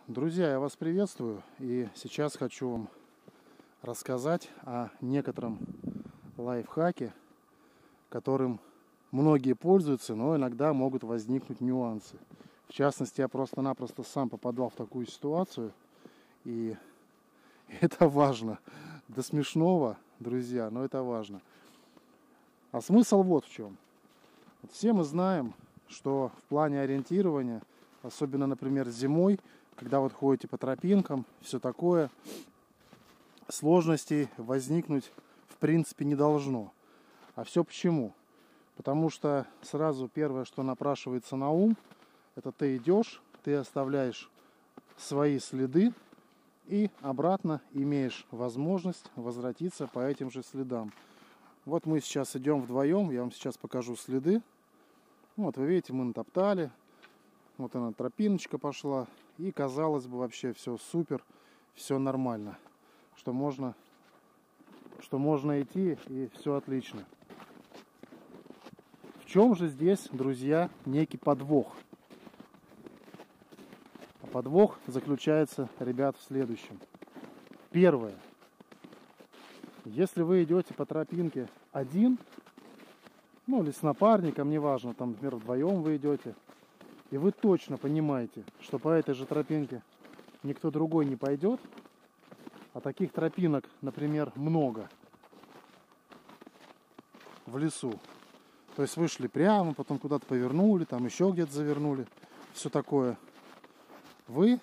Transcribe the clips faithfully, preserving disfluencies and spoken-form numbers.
Друзья, я вас приветствую, и сейчас хочу вам рассказать о некотором лайфхаке, которым многие пользуются, но иногда могут возникнуть нюансы. В частности, я просто-напросто сам попадал в такую ситуацию, и это важно. До смешного, друзья, но это важно. А смысл вот в чем. Вот все мы знаем, что в плане ориентирования, особенно, например, зимой, когда вот ходите по тропинкам, все такое, сложностей возникнуть в принципе не должно. А все почему? Потому что сразу первое, что напрашивается на ум, это ты идешь, ты оставляешь свои следы и обратно имеешь возможность возвратиться по этим же следам. Вот мы сейчас идем вдвоем, я вам сейчас покажу следы. Вот вы видите, мы натоптали, вот она тропиночка пошла, и казалось бы вообще все супер, все нормально, что можно, что можно идти и все отлично. В чем же здесь, друзья, некий подвох? А подвох заключается, ребят, в следующем. Первое. Если вы идете по тропинке один, ну или с напарником, неважно, там, например, вдвоем вы идете, и вы точно понимаете, что по этой же тропинке никто другой не пойдет, а таких тропинок, например, много в лесу. То есть вышли прямо, потом куда-то повернули, там еще где-то завернули, все такое. Вы,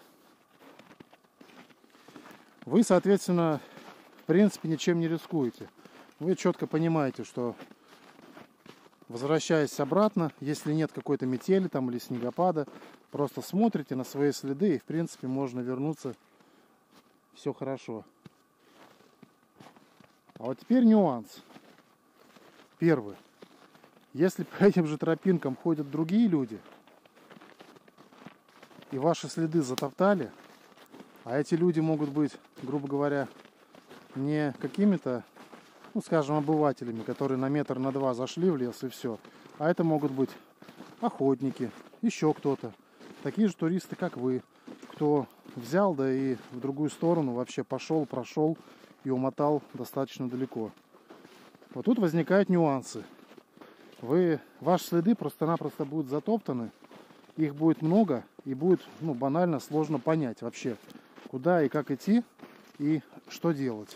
вы, соответственно, в принципе, ничем не рискуете. Вы четко понимаете, что, возвращаясь обратно, если нет какой-то метели там или снегопада, просто смотрите на свои следы, и, в принципе, можно вернуться. Все хорошо. А вот теперь нюанс. Первый. Если по этим же тропинкам ходят другие люди, и ваши следы затоптали, а эти люди могут быть, грубо говоря, не какими-то, ну, скажем, обывателями, которые на метр, на два зашли в лес и все, а это могут быть охотники, еще кто-то, такие же туристы, как вы, кто взял, да и в другую сторону вообще пошел, прошел и умотал достаточно далеко. Вот тут возникают нюансы. Вы, ваши следы просто-напросто будут затоптаны, их будет много, и будет, ну, банально сложно понять вообще, куда и как идти, и что делать.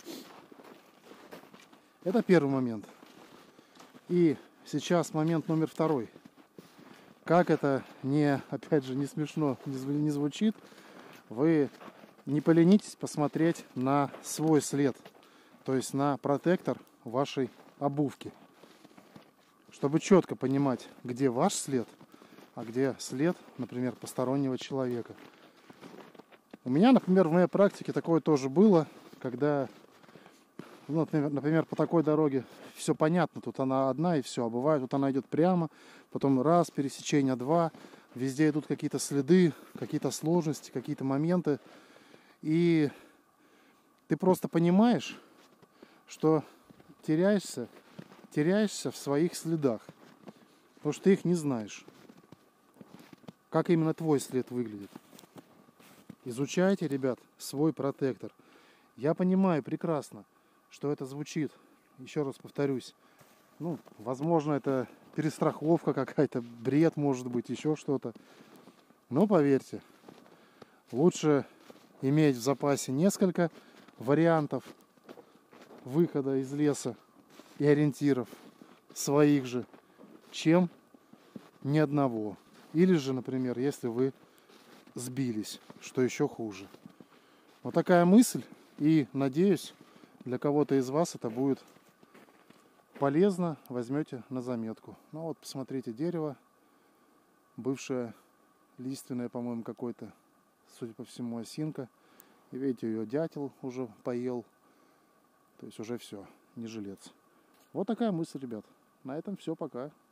Это первый момент. И сейчас момент номер второй. Как это не, опять же, не смешно не звучит, вы не поленитесь посмотреть на свой след, то есть на протектор вашей обувки, чтобы четко понимать, где ваш след, а где след, например, постороннего человека. У меня, например, в моей практике такое тоже было, когда, ну, например, например, по такой дороге все понятно, тут она одна и все, а бывает, тут она идет прямо, потом раз, пересечение, два, везде идут какие-то следы, какие-то сложности, какие-то моменты, и ты просто понимаешь, что теряешься, теряешься в своих следах, потому что ты их не знаешь, как именно твой след выглядит. Изучайте, ребят, свой протектор. Я понимаю прекрасно, что это звучит, еще раз повторюсь, ну, возможно, это перестраховка какая-то, бред, может быть, еще что-то. Но поверьте, лучше иметь в запасе несколько вариантов выхода из леса и ориентиров своих же, чем ни одного. Или же, например, если вы сбились, что еще хуже. Вот такая мысль, и надеюсь, для кого-то из вас это будет полезно, возьмете на заметку. Ну вот, посмотрите, дерево, бывшее лиственное, по-моему, какой-то, судя по всему, осинка. И видите, ее дятел уже поел, то есть уже все, не жилец. Вот такая мысль, ребят. На этом все, пока.